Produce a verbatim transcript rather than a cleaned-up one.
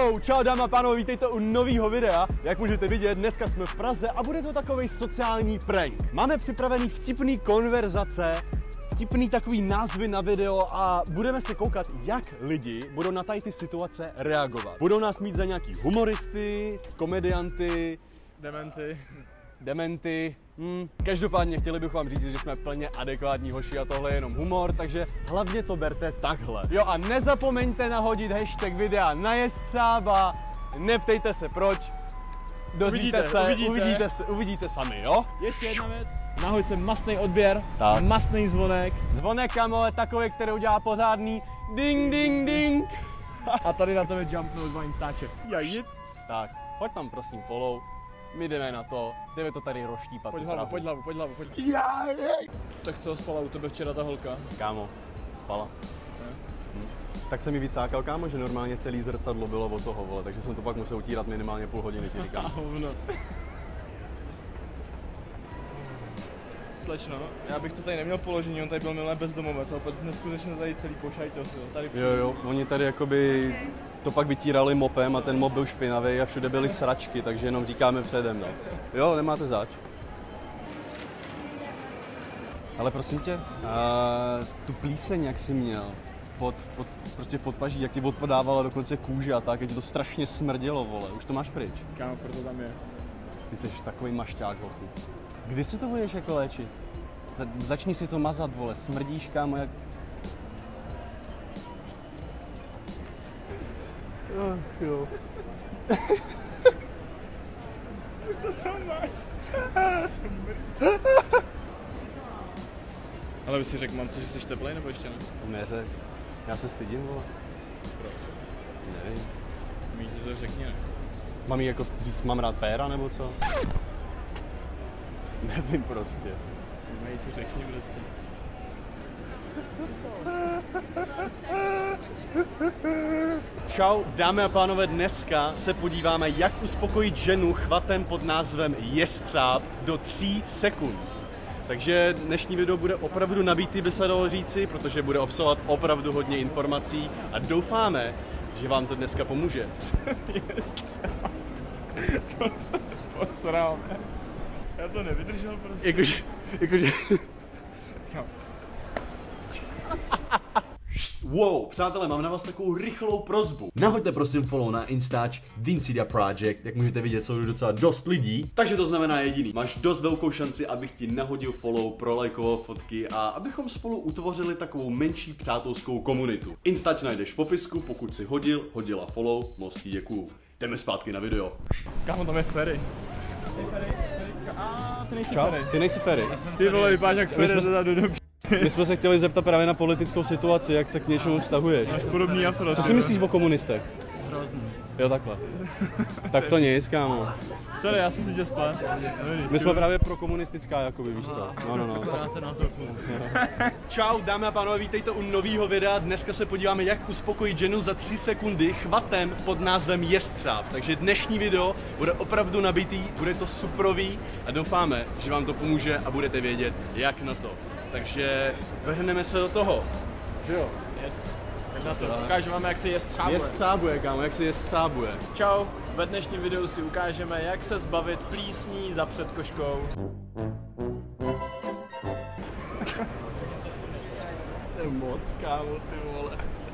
Yo, čau dámy a pánové, vítejte u nového videa. Jak můžete vidět, dneska jsme v Praze a bude to takový sociální prank. Máme připravený vtipný konverzace, vtipný takový názvy na video a budeme se koukat, jak lidi budou na tady ty situace reagovat. Budou nás mít za nějaký humoristy, komedianty, dementy. Dementy. Hmm. Každopádně chtěli bych vám říct, že jsme plně adekvátní hoši a tohle je jenom humor, takže hlavně to berte takhle. Jo a nezapomeňte nahodit hashtag videa na Jestřába, neptejte se proč, dozvíte se, uvidíte. Uvidíte, se, uvidíte sami, jo? Ještě jedna věc, nahoď sem mastný odběr, Tak. mastný zvonek. Zvonek, kamo, je takový, který udělá pořádný ding, ding, ding. A tady na tebe jumpnou dva instáče. Jajit. Tak, hoď tam prosím follow, my jdeme na to, jdeme to tady rozštípat. Pojď tu hlavu, Prahu. pojď hlavu, pojď hlavu, pojď hlavu. Jajit. Tak co, spala u tebe včera ta holka? Kámo, spala. Ne? Hm. Tak se mi vycákal, kámo, že normálně celý zrcadlo bylo od toho, vole, takže jsem to pak musel utírat minimálně půl hodiny, ti říkám. Hovno. Slečno, já bych to tady neměl položení, on tady byl milé bezdomovec, ale neskutečně tady celý pošajto si, tady Jo, jo, oni tady jakoby to pak vytírali mopem a ten mop byl špinavý a všude byly sračky, takže jenom říkáme předem, no. Jo, nemáte zač. Ale prosím tě, a tu plíseň, jak jsi měl, pod, pod, prostě pod paží, jak ti odpadávala dokonce kůže a tak, jak ti to strašně smrdělo, vole, už to máš pryč. Kámo, proto tam je. Ty jsi takový mašťák, hochu. Kdy si to budeš jako léčit? Za, začni si to mazat, vole, smrdíš, kámo, jak... Oh, jo. Už to tam máš. Ale bys si řekl, mám co, že jsi teplej nebo ještě ne? Neřek. Já se stydím, vole. Proč? Nevím. Mí ti to řekni, ne? Mám jí jako říct, mám rád péra, nebo co? Nevím prostě. Mí to řekni prostě. Čau, dámy a pánové, dneska se podíváme, jak uspokojit ženu chvatem pod názvem Jestřáb do tří sekund. Takže dnešní video bude opravdu nabitý, by se dalo říci, protože bude obsahovat opravdu hodně informací a doufáme, že vám to dneska pomůže. Jestřáb. To jsem posral. Já to nevydržel prostě. Jakože, jakože... Wow, přátelé, mám na vás takovou rychlou prosbu. Nahoďte prosím follow na Instač Vincidia Project, jak můžete vidět, jsou docela dost lidí. Takže to znamená jediný, máš dost velkou šanci, abych ti nahodil follow, prolajkoval fotky a abychom spolu utvořili takovou menší přátelskou komunitu. Instač najdeš v popisku, pokud si hodil, hodila follow, moc ti děkuju. Jdeme zpátky na video. Kámo, tam je Ferry. A ty nejsi Ferry. Ty nejsi Ferry. Ty vole, vypadáš jak Ferry, jsme... do do My jsme se chtěli zeptat právě na politickou situaci, jak se k něčemu vztahuješ. podobný afro. Co si myslíš o komunistech? Hrozný. Jo, takhle. Tak to nic, kámo. Sorry, já jsem si tě spát. My jsme právě prokomunistická, jakoby, víš co? No, no, no. Čau, dámy a pánové, vítejte u nového videa. Dneska se podíváme, jak uspokojit ženu za tři sekundy chvatem pod názvem Jestřáb. Takže dnešní video bude opravdu nabitý, bude to suprový a doufáme, že vám to pomůže a budete vědět, jak na to. Takže vrhneme se do toho, že jo? Yes. Tak na to. Ukážeme vám, jak se jestřábuje. Jestřábuje, kámo, jak se jestřábuje. Čau, ve dnešním videu si ukážeme, jak se zbavit plísní za předkoškou. To je moc, kámo, ty vole.